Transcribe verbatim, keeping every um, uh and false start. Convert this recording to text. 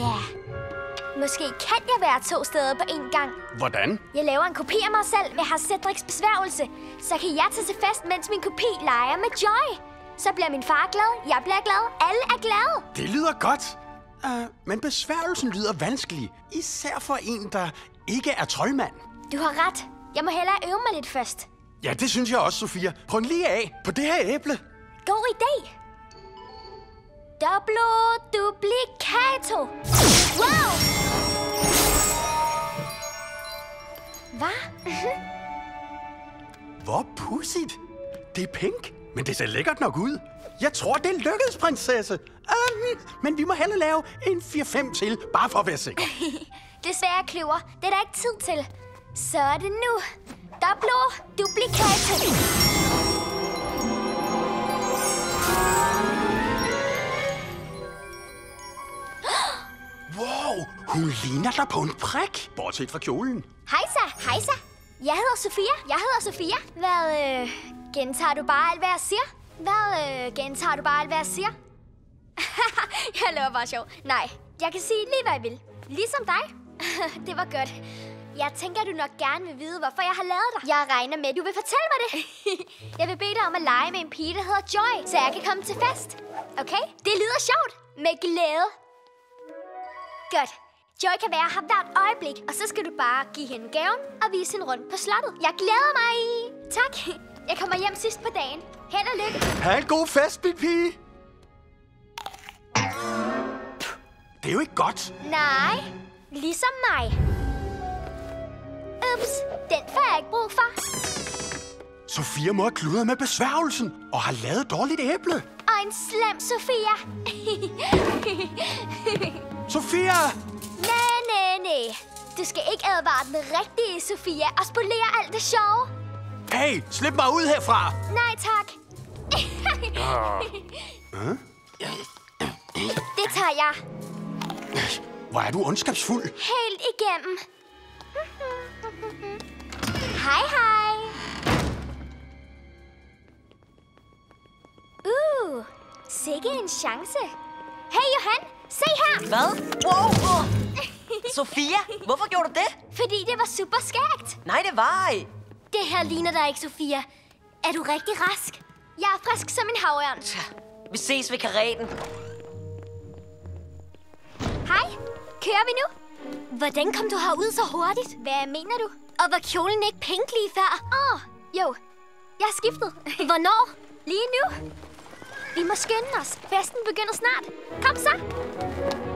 Ja, måske kan jeg være to steder på én gang. Hvordan? Jeg laver en kopi af mig selv ved at have Cedrics besværgelse. Så kan jeg tage til fest, mens min kopi leger med Joy. Så bliver min far glad, jeg bliver glad, alle er glade. Det lyder godt. Uh, men besværgelsen lyder vanskelig. Især for en, der ikke er troldmand. Du har ret. Jeg må hellere øve mig lidt først. Ja, det synes jeg også, Sofia. Prøv lige af på det her æble. God idé. Doblo duplicato. Wow! Hvad? Hvor pudsigt. Det er pink, men det ser lækkert nok ud. Jeg tror, det lykkedes, prinsesse. Um, men vi må hellere lave en fire fem til, bare for at være sikker. Desværre, Kløver. Det er der ikke tid til. Så er det nu. Doblo duplicato. Wow, hun ligner dig på en prik, bortset fra kjolen. Hejsa, hejsa. Jeg hedder Sofia. Jeg hedder Sofia. Hvad, øh, gentager du bare alt, hvad jeg siger? Hvad, øh, gentager du bare alt, hvad jeg siger? Jeg laver bare sjov. Nej, jeg kan sige lige, hvad jeg vil. Ligesom dig. Det var godt. Jeg tænker, at du nok gerne vil vide, hvorfor jeg har lavet dig. Jeg regner med, at du vil fortælle mig det. Jeg vil bede dig om at lege med en pige, der hedder Joy, så jeg kan komme til fest. Okay? Det lyder sjovt. Med glæde. Godt. Joy kan være her hvert øjeblik, og så skal du bare give hende gaven og vise hende rundt på slottet. Jeg glæder mig. Tak. Jeg kommer hjem sidst på dagen. Held og lykke. Ha' en god fest, min pige. Det er jo ikke godt. Nej, ligesom mig. Ups, den får jeg ikke brug for. Sofia må have kludret med besværgelsen og har lavet dårligt æble. Og en slem Sofia. Sofia! Næh, næh, næh. Du skal ikke advare den rigtige Sofia og spolere alt det sjove. Hey, slip mig ud herfra! Nej, tak. uh. Det tager jeg. Hvor er du ondskabsfuld. Helt igennem. Hej, hej. Uh, sikke en chance. Hey, Johan, se her. Hvad? Wow! Oh. Sofia, hvorfor gjorde du det? Fordi det var super skægt. Nej, det var ej. Det her ligner dig ikke, Sofia. Er du rigtig rask? Jeg er frisk som en havørn. Vi ses ved kareten. Hej, kører vi nu? Hvordan kom du herud så hurtigt? Hvad mener du? Og var kjolen ikke pink lige før? Åh, oh, jo. Jeg har skiftet. Hvornår? Lige nu. Vi må skynde os. Festen begynder snart. Kom så.